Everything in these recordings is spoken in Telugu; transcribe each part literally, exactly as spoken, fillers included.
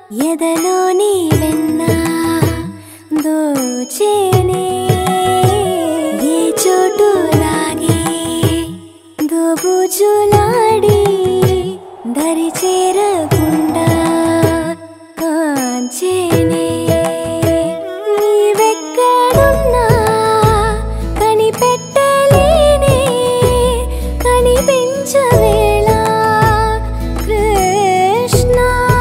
ఎదలోని వెన్న దోచేనే ఏ చోటు లాగే దోబుజులాడి దరి చేరకుండా కాంచేనే నీవెక్కడున్నా కనిపెట్టలేనే కనిపించవేళ కృష్ణ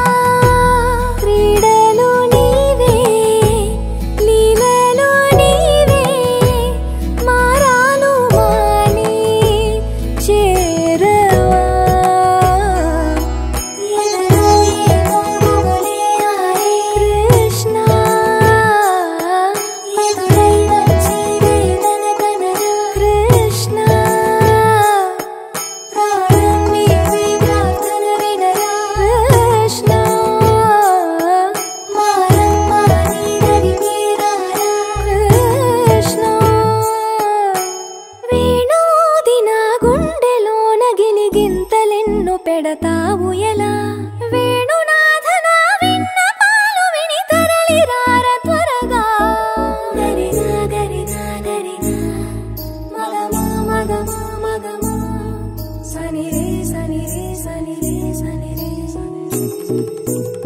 క్రీడలు నీవే లీలలు నీవే మారాను మాని చేరవా ఎదలో ఏమో మొగలే ఆరే కృష్ణ ఎదురై వచ్చి వేదన కనరా కృష్ణ ప్రాణం నీవే ప్రార్థన వినరా కృష్ణ మారమ్మ నీ దరి చేరారా కృష్ణ వేణోది నా గుండెలోన గిలిగింతలెన్ను పెడతావు ఎలా వేణునాథ నా విన్నపాలు విని తరలిరార త్వరగా గరినా గరినా గరినా మగమా మగమా మగమా సని రే సని రే సని రే సని రే సని రే